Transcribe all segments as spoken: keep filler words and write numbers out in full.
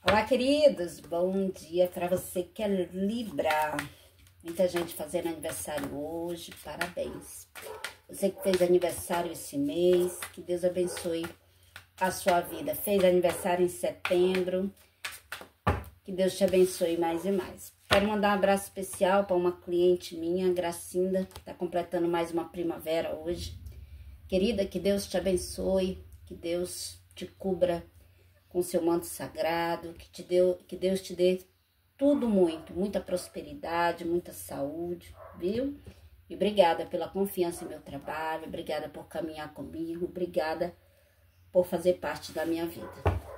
Olá, queridos, bom dia para você que é Libra. Muita gente fazendo aniversário hoje, parabéns. Você que fez aniversário esse mês, que Deus abençoe a sua vida. Fez aniversário em setembro, que Deus te abençoe mais e mais. Quero mandar um abraço especial para uma cliente minha, Gracinda, tá completando mais uma primavera hoje. Querida, que Deus te abençoe, que Deus te cubra com seu manto sagrado, que, te deu, que Deus te dê tudo muito, muita prosperidade, muita saúde, viu? E obrigada pela confiança em meu trabalho, obrigada por caminhar comigo, obrigada por fazer parte da minha vida.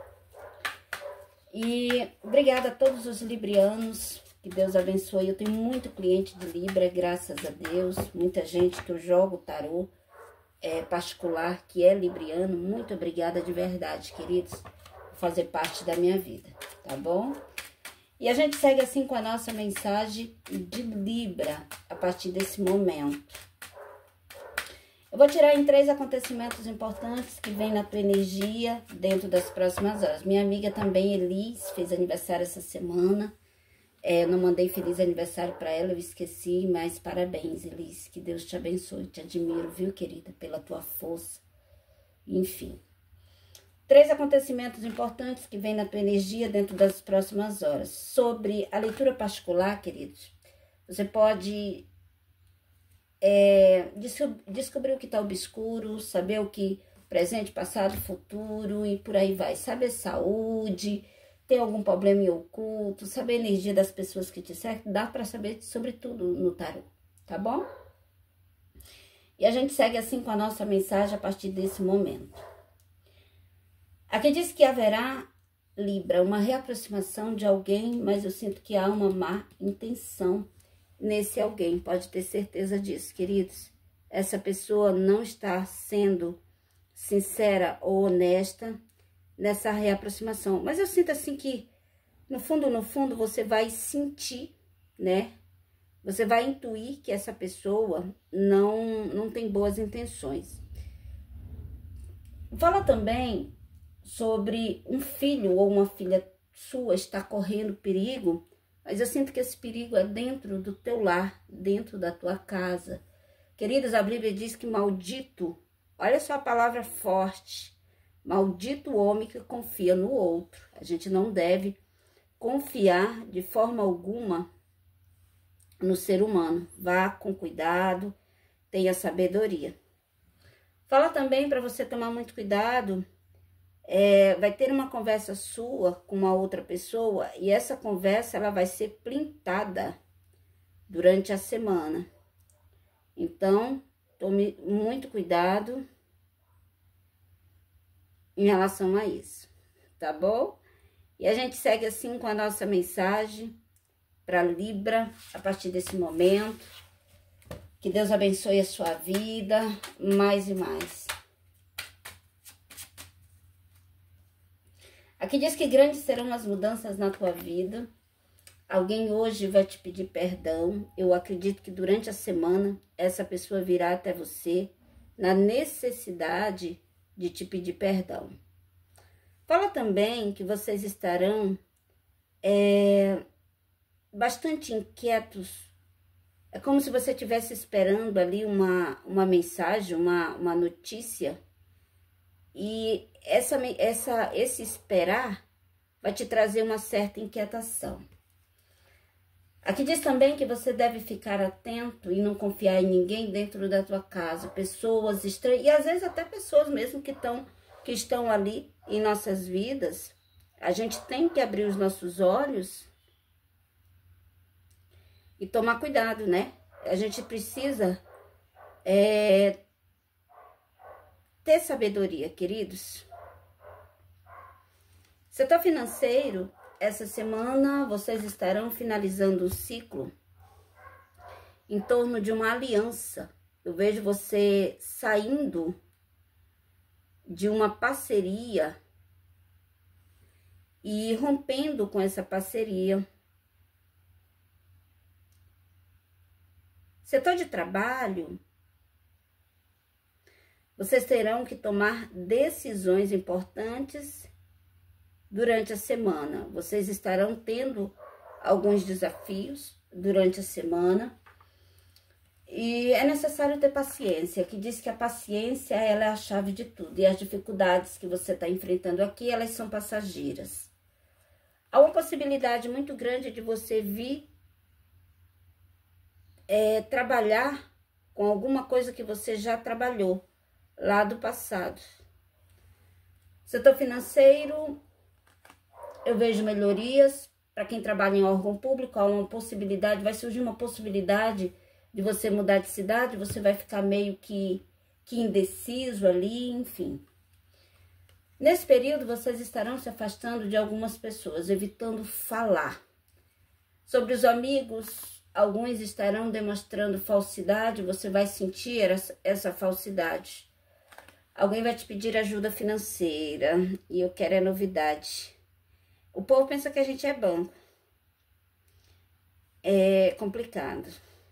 E obrigada a todos os librianos, que Deus abençoe. Eu tenho muito cliente de Libra, graças a Deus, muita gente que eu jogo tarô é, particular, que é libriano. Muito obrigada de verdade, queridos, por fazer parte da minha vida, tá bom? E a gente segue assim com a nossa mensagem de Libra, a partir desse momento. Eu vou tirar em três acontecimentos importantes que vêm na tua energia dentro das próximas horas. Minha amiga também, Elis, fez aniversário essa semana. É, eu não mandei feliz aniversário para ela, eu esqueci, mas parabéns, Elis. Que Deus te abençoe, te admiro, viu, querida, pela tua força. Enfim. Três acontecimentos importantes que vêm na tua energia dentro das próximas horas. Sobre a leitura particular, queridos, você pode é, descobrir o que está obscuro, saber o que presente, passado, futuro e por aí vai. Saber saúde, tem algum problema em oculto, saber a energia das pessoas que te cercam, dá para saber sobre tudo no tarô, tá bom? E a gente segue assim com a nossa mensagem a partir desse momento. Aqui diz que haverá, Libra, uma reaproximação de alguém, mas eu sinto que há uma má intenção nesse alguém. Pode ter certeza disso, queridos. Essa pessoa não está sendo sincera ou honesta nessa reaproximação. Mas eu sinto assim que, no fundo, no fundo, você vai sentir, né? Você vai intuir que essa pessoa não, não tem boas intenções. Fala também sobre um filho ou uma filha sua está correndo perigo, mas eu sinto que esse perigo é dentro do teu lar, dentro da tua casa. Queridos, a Bíblia diz que maldito, olha só a palavra forte, maldito o homem que confia no outro. A gente não deve confiar de forma alguma no ser humano. Vá com cuidado, tenha sabedoria. Fala também para você tomar muito cuidado. É, vai ter uma conversa sua com uma outra pessoa e essa conversa ela vai ser printada durante a semana. Então, tome muito cuidado em relação a isso, tá bom? E a gente segue assim com a nossa mensagem para Libra a partir desse momento. Que Deus abençoe a sua vida mais e mais. Aqui diz que grandes serão as mudanças na tua vida. Alguém hoje vai te pedir perdão. Eu acredito que durante a semana essa pessoa virá até você na necessidade de te pedir perdão. Fala também que vocês estarão é, bastante inquietos. É como se você estivesse esperando ali uma, uma mensagem, uma, uma notícia. E essa, essa, esse esperar vai te trazer uma certa inquietação. Aqui diz também que você deve ficar atento e não confiar em ninguém dentro da tua casa. Pessoas estranhas, e às vezes até pessoas mesmo que, tão, que estão ali em nossas vidas. A gente tem que abrir os nossos olhos e tomar cuidado, né? A gente precisa é, ter sabedoria, queridos. Setor financeiro, essa semana vocês estarão finalizando o ciclo em torno de uma aliança. Eu vejo você saindo de uma parceria e rompendo com essa parceria. Setor de trabalho, vocês terão que tomar decisões importantes durante a semana. Vocês estarão tendo alguns desafios durante a semana. E é necessário ter paciência, que diz que a paciência ela é a chave de tudo. E as dificuldades que você está enfrentando aqui, elas são passageiras. Há uma possibilidade muito grande de você vir é, trabalhar com alguma coisa que você já trabalhou lá do passado. Setor financeiro, eu vejo melhorias. Para quem trabalha em órgão público, há uma possibilidade, vai surgir uma possibilidade de você mudar de cidade, você vai ficar meio que, que indeciso ali, enfim. Nesse período, vocês estarão se afastando de algumas pessoas, evitando falar. Sobre os amigos, alguns estarão demonstrando falsidade, você vai sentir essa, essa falsidade. Alguém vai te pedir ajuda financeira, e eu quero é novidade. O povo pensa que a gente é banco. É complicado.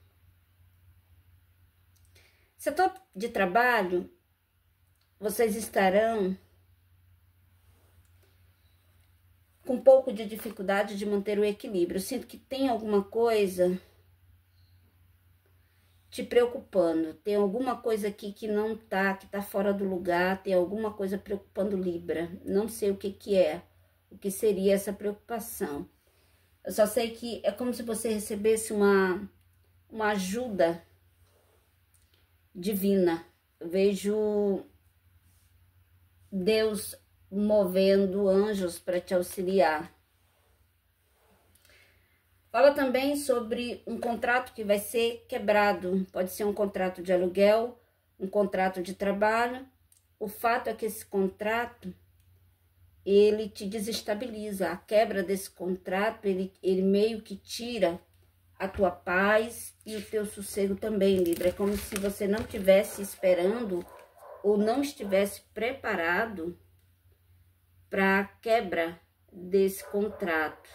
Setor de trabalho, vocês estarão com um pouco de dificuldade de manter o equilíbrio. Eu sinto que tem alguma coisa te preocupando. Tem alguma coisa aqui que não tá, que tá fora do lugar. Tem alguma coisa preocupando Libra. Não sei o que que é, o que seria essa preocupação. Eu só sei que é como se você recebesse uma, uma ajuda divina. Eu vejo Deus movendo anjos para te auxiliar. Fala também sobre um contrato que vai ser quebrado. Pode ser um contrato de aluguel, um contrato de trabalho. O fato é que esse contrato, ele te desestabiliza. A quebra desse contrato, ele, ele meio que tira a tua paz e o teu sossego também, Libra. É como se você não estivesse esperando ou não estivesse preparado para a quebra desse contrato.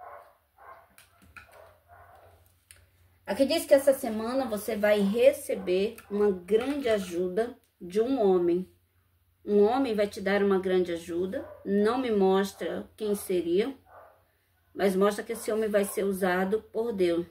Aqui diz que essa semana você vai receber uma grande ajuda de um homem. Um homem vai te dar uma grande ajuda. Não me mostra quem seria, mas mostra que esse homem vai ser usado por Deus.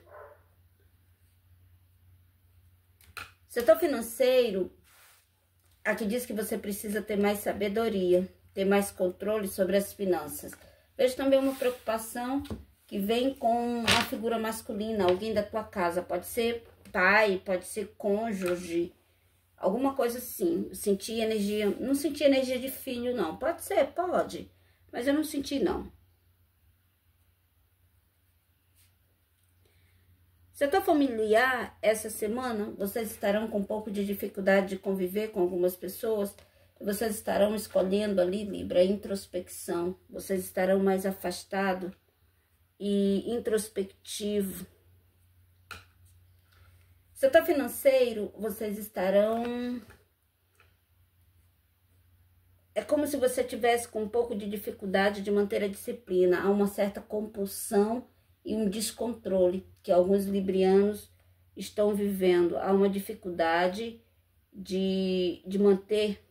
Setor financeiro, aqui diz que você precisa ter mais sabedoria, ter mais controle sobre as finanças. Vejo também uma preocupação que vem com a figura masculina, alguém da tua casa. Pode ser pai, pode ser cônjuge, alguma coisa assim. Eu senti energia, não senti energia de filho, não. Pode ser, pode, mas eu não senti, não. Setor familiar, essa semana, vocês estarão com um pouco de dificuldade de conviver com algumas pessoas. Vocês estarão escolhendo ali, Libra, introspecção. Vocês estarão mais afastados e introspectivo. Setor financeiro, vocês estarão... É como se você tivesse com um pouco de dificuldade de manter a disciplina. Há uma certa compulsão e um descontrole que alguns librianos estão vivendo. Há uma dificuldade de, de manter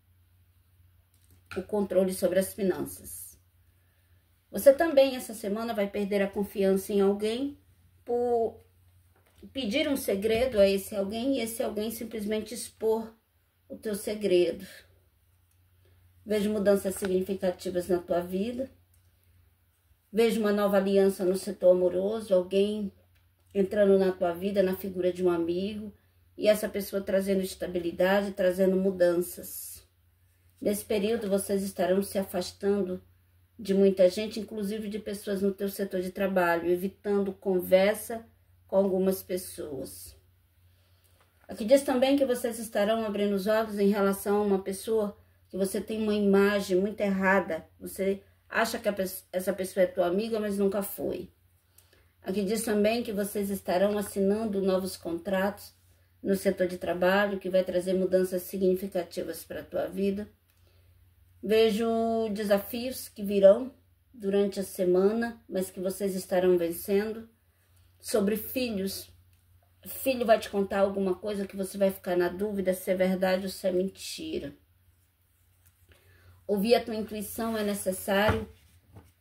o controle sobre as finanças. Você também, essa semana, vai perder a confiança em alguém por pedir um segredo a esse alguém e esse alguém simplesmente expor o teu segredo. Vejo mudanças significativas na tua vida. Vejo uma nova aliança no setor amoroso, alguém entrando na tua vida na figura de um amigo e essa pessoa trazendo estabilidade, trazendo mudanças. Nesse período vocês estarão se afastando de muita gente, inclusive de pessoas no teu setor de trabalho, evitando conversa com algumas pessoas. Aqui diz também que vocês estarão abrindo os olhos em relação a uma pessoa que você tem uma imagem muito errada. Você acha que a, essa pessoa é tua amiga, mas nunca foi. Aqui diz também que vocês estarão assinando novos contratos no setor de trabalho, que vai trazer mudanças significativas para a tua vida. Vejo desafios que virão durante a semana, mas que vocês estarão vencendo. Sobre filhos, filho vai te contar alguma coisa que você vai ficar na dúvida se é verdade ou se é mentira. Ouvir a tua intuição é necessário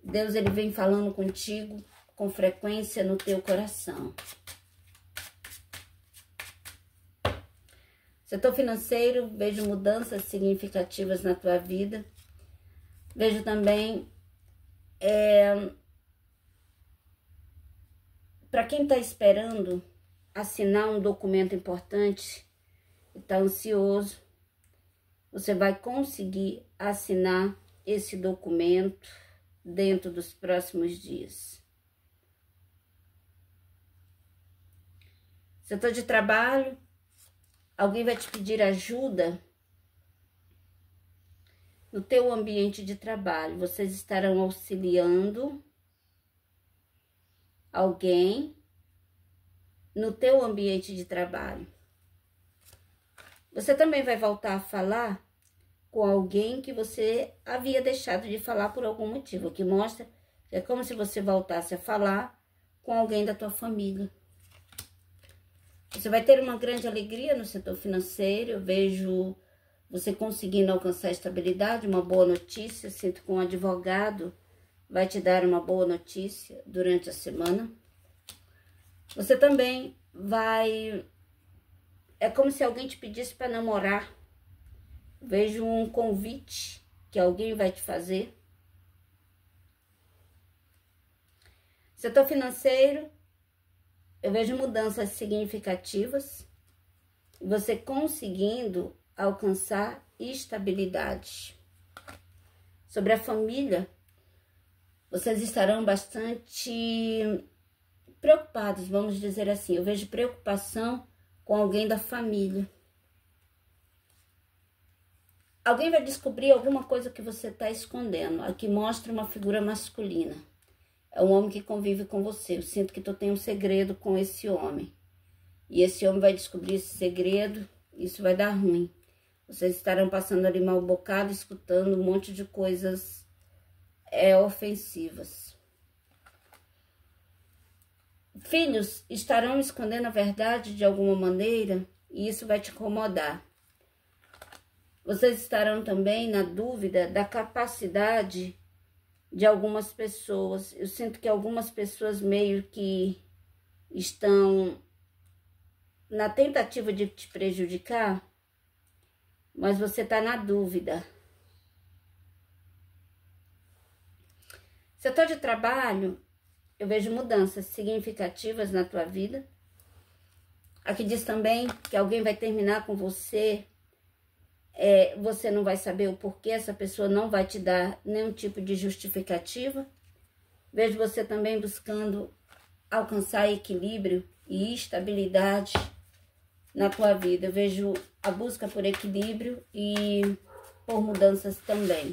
Deus, ele vem falando contigo com frequência no teu coração. Setor financeiro, vejo mudanças significativas na tua vida. Vejo também, é, para quem está esperando assinar um documento importante e está ansioso, você vai conseguir assinar esse documento dentro dos próximos dias. Setor de trabalho, alguém vai te pedir ajuda no teu ambiente de trabalho. Vocês estarão auxiliando alguém no teu ambiente de trabalho. Você também vai voltar a falar com alguém que você havia deixado de falar por algum motivo, o que mostra que é como se você voltasse a falar com alguém da tua família. Você vai ter uma grande alegria no setor financeiro. Eu vejo você conseguindo alcançar estabilidade, uma boa notícia. Sinto que um advogado vai te dar uma boa notícia durante a semana. Você também vai... É como se alguém te pedisse para namorar. Vejo um convite que alguém vai te fazer. Setor financeiro, eu vejo mudanças significativas. Você conseguindo alcançar estabilidade. Sobre a família, vocês estarão bastante preocupados, vamos dizer assim. Eu vejo preocupação com alguém da família. Alguém vai descobrir alguma coisa que você está escondendo. Aqui mostra uma figura masculina. É um homem que convive com você. Eu sinto que tu tem um segredo com esse homem. E esse homem vai descobrir esse segredo. Isso vai dar ruim. Vocês estarão passando ali mal bocado, escutando um monte de coisas é, ofensivas. Filhos estarão escondendo a verdade de alguma maneira e isso vai te incomodar. Vocês estarão também na dúvida da capacidade de algumas pessoas. Eu sinto que algumas pessoas meio que estão na tentativa de te prejudicar, mas você está na dúvida. Setor de trabalho, eu vejo mudanças significativas na tua vida. Aqui diz também que alguém vai terminar com você. É, você não vai saber o porquê, essa pessoa não vai te dar nenhum tipo de justificativa. Vejo você também buscando alcançar equilíbrio e estabilidade na tua vida. Eu vejo a busca por equilíbrio e por mudanças também.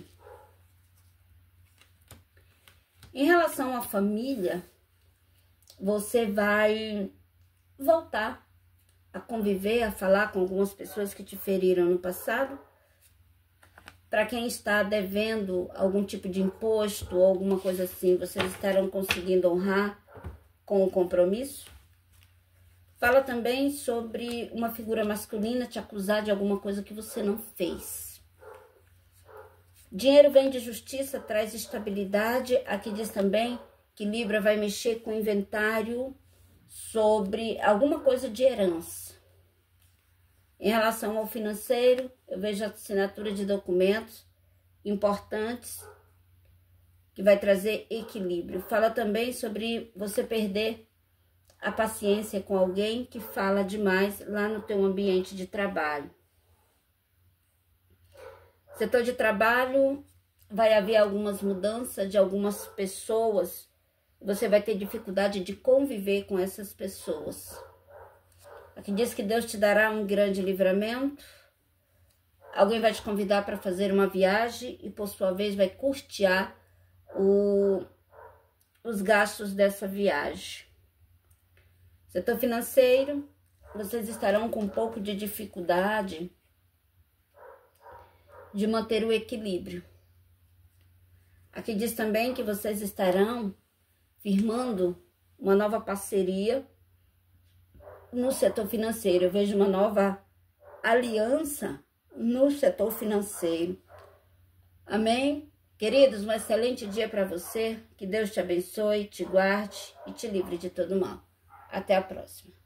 Em relação à família, você vai voltar a conviver, a falar com algumas pessoas que te feriram no passado. Para quem está devendo algum tipo de imposto ou alguma coisa assim, vocês estarão conseguindo honrar com o compromisso. Fala também sobre uma figura masculina te acusar de alguma coisa que você não fez. Dinheiro vem de justiça, traz estabilidade. Aqui diz também que Libra vai mexer com o inventário sobre alguma coisa de herança. Em relação ao financeiro, eu vejo a assinatura de documentos importantes que vai trazer equilíbrio. Fala também sobre você perder a paciência com alguém que fala demais lá no teu ambiente de trabalho. Setor de trabalho, vai haver algumas mudanças de algumas pessoas. Você vai ter dificuldade de conviver com essas pessoas. Aqui diz que Deus te dará um grande livramento. Alguém vai te convidar para fazer uma viagem e, por sua vez, vai custear o, os gastos dessa viagem. Setor financeiro, vocês estarão com um pouco de dificuldade de manter o equilíbrio. Aqui diz também que vocês estarão firmando uma nova parceria no setor financeiro. Eu vejo uma nova aliança no setor financeiro. Amém? Queridos, um excelente dia para você. Que Deus te abençoe, te guarde e te livre de todo mal. Até a próxima.